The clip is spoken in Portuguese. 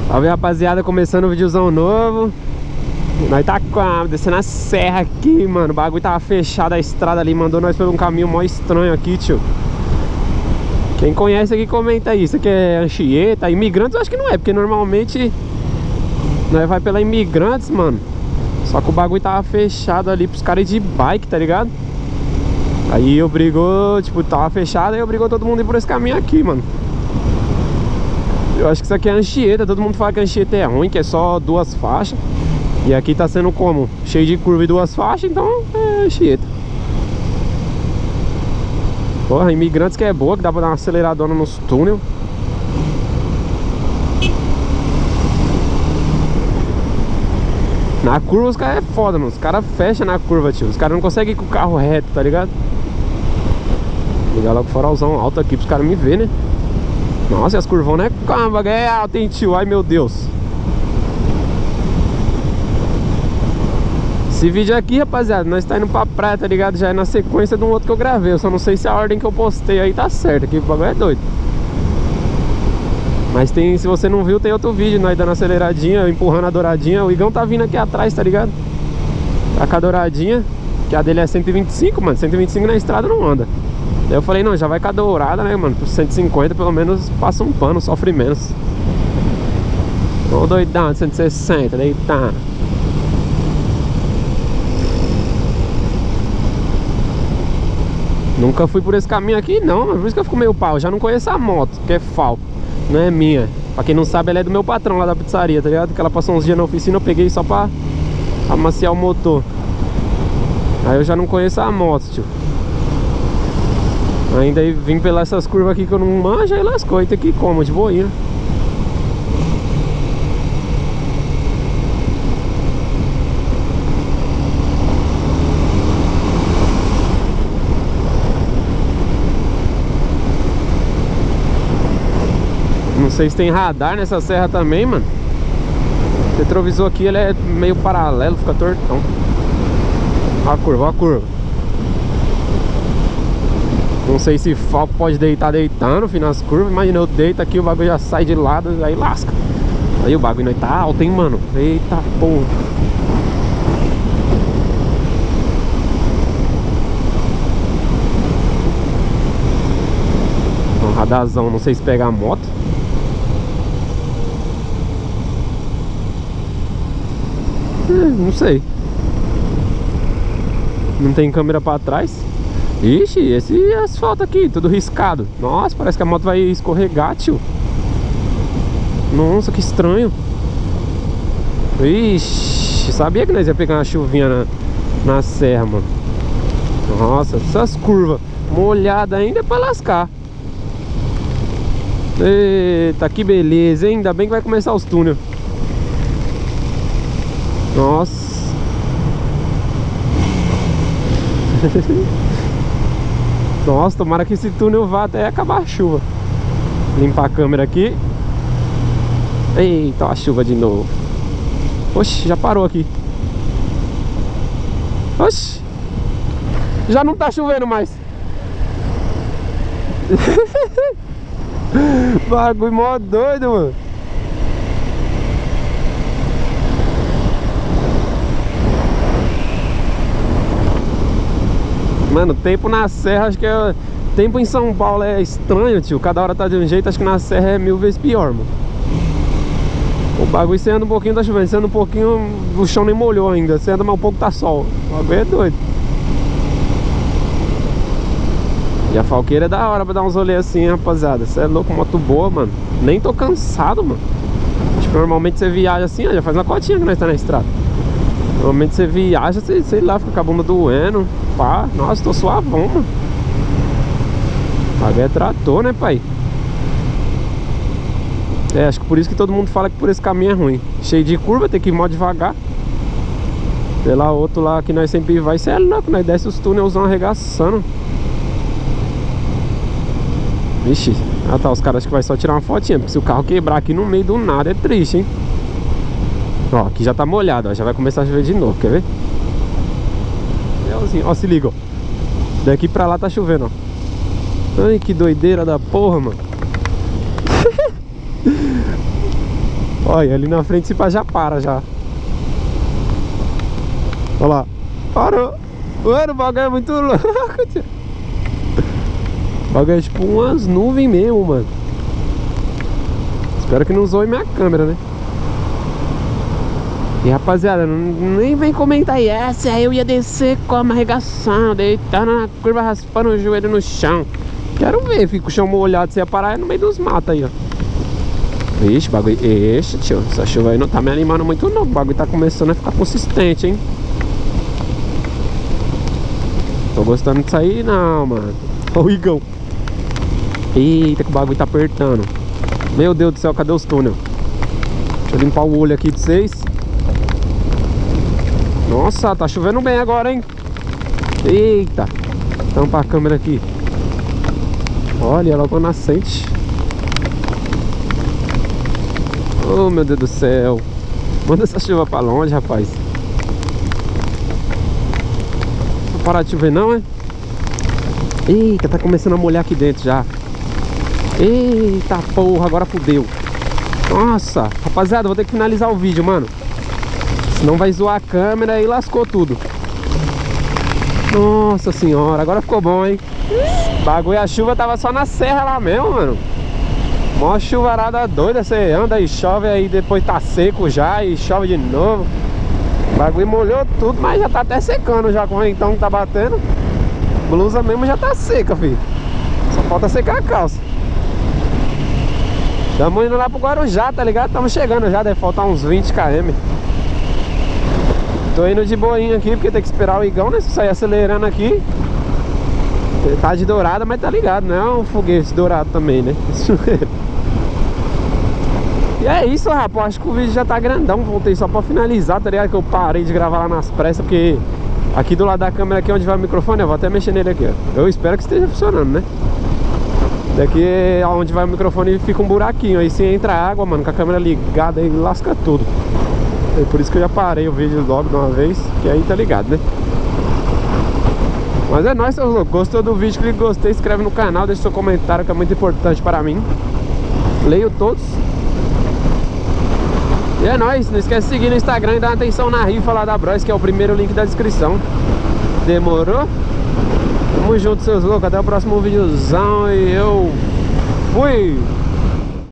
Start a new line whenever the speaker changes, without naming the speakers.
Salve, rapaziada, começando um videozão novo. Nós tá descendo a serra aqui, mano. O bagulho tava fechado, a estrada ali mandou nós por um caminho mó estranho aqui, tio. Quem conhece aqui comenta aí. Isso aqui é Anchieta, Imigrantes eu acho que não é, porque normalmente nós vai pela Imigrantes, mano. Só que o bagulho tava fechado ali pros caras de bike, tá ligado? Aí obrigou, tipo, tava fechado, aí obrigou todo mundo a ir por esse caminho aqui, mano. Eu acho que isso aqui é Anchieta. Todo mundo fala que Anchieta é ruim, que é só duas faixas. E aqui tá sendo como? Cheio de curva e duas faixas, então é Anchieta. Porra, Imigrantes que é boa, que dá pra dar uma aceleradona nos túneis. Na curva os caras é foda, mano. Os caras fecham na curva, tio. Os caras não conseguem ir com o carro reto, tá ligado? Vou ligar logo o farolzão alto aqui pros caras me verem, né? Nossa, e as curvonas é alto, hein, tio? Ai, meu Deus. Esse vídeo aqui, rapaziada, nós tá indo pra praia, tá ligado? Já é na sequência de um outro que eu gravei. Eu só não sei se a ordem que eu postei aí tá certa, aqui o bagulho é doido. Mas tem, se você não viu, tem outro vídeo, nós dando aceleradinha, eu empurrando a douradinha. O Igão tá vindo aqui atrás, tá ligado? Tá com a douradinha, que a dele é 125, mano. 125 na estrada não anda. Daí eu falei, não, já vai com a dourada, né, mano? Por 150 pelo menos passa um pano, sofre menos. Ô doidão, 160, deitado. Nunca fui por esse caminho aqui não, mano. Por isso que eu fico meio pau. Eu já não conheço a moto, que é Falco. Não é minha. Pra quem não sabe, ela é do meu patrão lá da pizzaria, tá ligado? Que ela passou uns dias na oficina, eu peguei só pra amaciar o motor. Aí eu já não conheço a moto, tio. Ainda aí vim pelas essas curvas aqui que eu não manjo, aí lascou, aí tem que ir como, de boinha. Não sei se tem radar nessa serra também, mano. O retrovisor aqui, ele é meio paralelo, fica tortão. Ó a curva, ó a curva. Não sei se Falco pode deitar deitando, filho, nas curvas. Imagina, eu deito aqui, o bagulho já sai de lado, aí lasca. Aí o bagulho tá alto, hein, mano. Eita porra. Um radarzão, não sei se pega a moto. Não sei. Não tem câmera pra trás. Ixi, esse asfalto aqui, tudo riscado. Nossa, parece que a moto vai escorregar, tio. Nossa, que estranho. Ixi, sabia que nós ia pegar uma chuvinha na serra, mano. Nossa, essas curvas molhadas ainda é pra lascar. Eita, que beleza, hein? Ainda bem que vai começar os túneis. Nossa. Nossa, tomara que esse túnel vá até acabar a chuva. Limpar a câmera aqui. Eita, a chuva de novo. Oxe, já parou aqui. Oxe, já não tá chovendo mais. Bagulho mó doido, mano. Mano, tempo na serra, acho que é... Tempo em São Paulo é estranho, tio. Cada hora tá de um jeito, acho que na serra é 1000 vezes pior, mano. O bagulho, você anda um pouquinho, tá chovendo. Você anda um pouquinho, o chão nem molhou ainda. Você anda mais um pouco, tá sol. O bagulho é doido. E a Falqueira é da hora pra dar uns rolês assim, rapaziada. Você é louco, moto boa, mano. Nem tô cansado, mano. Acho que normalmente você viaja assim, ó, já faz uma cotinha que nós tá na estrada. Normalmente você viaja, sei lá, fica com a bunda doendo. Pá, nossa, tô suavão, mano. Paguei trator, né, pai? É, acho que por isso que todo mundo fala que por esse caminho é ruim. Cheio de curva, tem que ir mó devagar. Sei lá, outro lá que nós sempre vai, cê é louco, nós desce os túnelzão arregaçando. Vixe, ah tá, os caras acho que vai só tirar uma fotinha, porque se o carro quebrar aqui no meio do nada é triste, hein? Ó, aqui já tá molhado, ó, já vai começar a chover de novo, quer ver? Ó, se liga, ó. Daqui pra lá tá chovendo, ó. Ai, que doideira da porra, mano. Olha, ali na frente se pá já para já. Olha lá. Parou. Mano, o bagulho é muito louco, tio. O bagulho é tipo umas nuvens mesmo, mano. Espero que não zoe minha câmera, né? E rapaziada, nem vem comentar aí. Essa aí eu ia descer com a arregação, deitar na curva, raspando o joelho no chão. Quero ver, fica o chão molhado, você ia parar no meio dos matos aí, ó. Ixi, bagulho. Ixi, tio, essa chuva aí não tá me animando muito não. O bagulho tá começando a ficar consistente, hein? Tô gostando disso aí não, mano. Ó o Igão. Eita, que o bagulho tá apertando. Meu Deus do céu, cadê os túnel? Deixa eu limpar o olho aqui de vocês. Nossa, tá chovendo bem agora, hein? Eita. Tampa a câmera aqui. Olha, logo nascente. Oh, meu Deus do céu. Manda essa chuva pra longe, rapaz. Não parar de chover não, é? Eita, tá começando a molhar aqui dentro já. Eita porra, agora fudeu. Nossa, rapaziada, vou ter que finalizar o vídeo, mano. Senão vai zoar a câmera e lascou tudo. Nossa senhora, agora ficou bom, hein? Bagulho, a chuva tava só na serra lá mesmo, mano. Mó chuvarada doida, você anda e chove, aí depois tá seco já e chove de novo. O bagulho molhou tudo, mas já tá até secando já com o ventão que tá batendo. Blusa mesmo já tá seca, filho. Só falta secar a calça. Estamos indo lá pro Guarujá, tá ligado? Estamos chegando já, deve faltar uns 20 km. Tô indo de boinha aqui, porque tem que esperar o Igão, né? Se sair acelerando aqui. Tá de dourada, mas tá ligado, não é um foguete dourado também, né? E é isso, rapaz, acho que o vídeo já tá grandão. Voltei só pra finalizar, tá ligado? Que eu parei de gravar lá nas pressas, porque aqui do lado da câmera, aqui onde vai o microfone, eu vou até mexer nele aqui, ó. Eu espero que esteja funcionando, né? Daqui onde vai o microfone fica um buraquinho, aí se entra água, mano, com a câmera ligada aí lasca tudo. É por isso que eu já parei o vídeo logo de uma vez, que aí tá ligado, né? Mas é nóis, seus loucos. Gostou do vídeo, clique em gostei, se inscreve no canal, deixa seu comentário que é muito importante para mim. Leio todos. E é nóis, não esquece de seguir no Instagram e dar uma atenção na rifa lá da Bros, que é o primeiro link da descrição. Demorou? Tamo junto, seus loucos, até o próximo videozão e eu fui!